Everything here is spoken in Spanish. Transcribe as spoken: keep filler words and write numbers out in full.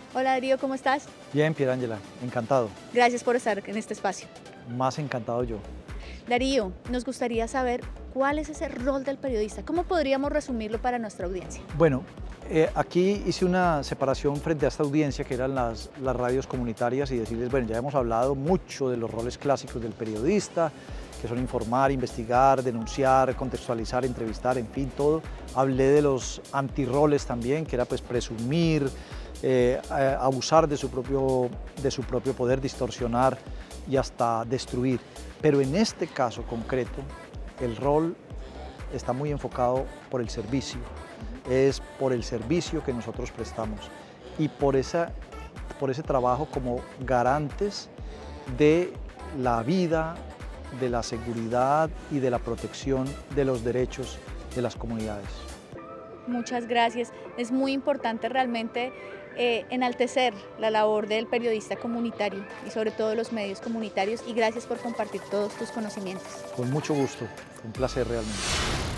Hola Darío, ¿cómo estás? Bien, Pierángela, encantado. Gracias por estar en este espacio. Más encantado yo. Darío, nos gustaría saber cuál es ese rol del periodista. ¿Cómo podríamos resumirlo para nuestra audiencia? Bueno, eh, aquí hice una separación frente a esta audiencia que eran las, las radios comunitarias y decirles, bueno, ya hemos hablado mucho de los roles clásicos del periodista, que son informar, investigar, denunciar, contextualizar, entrevistar, en fin, todo. Hablé de los antirroles también, que era pues presumir, eh, abusar de su, propio, de su propio poder, distorsionar y hasta destruir. Pero en este caso concreto, el rol está muy enfocado por el servicio, es por el servicio que nosotros prestamos y por, esa, por ese trabajo como garantes de la vida, de la seguridad y de la protección de los derechos de las comunidades. Muchas gracias. Es muy importante realmente eh, enaltecer la labor del periodista comunitario y sobre todo los medios comunitarios, y gracias por compartir todos tus conocimientos. Con mucho gusto, un placer realmente.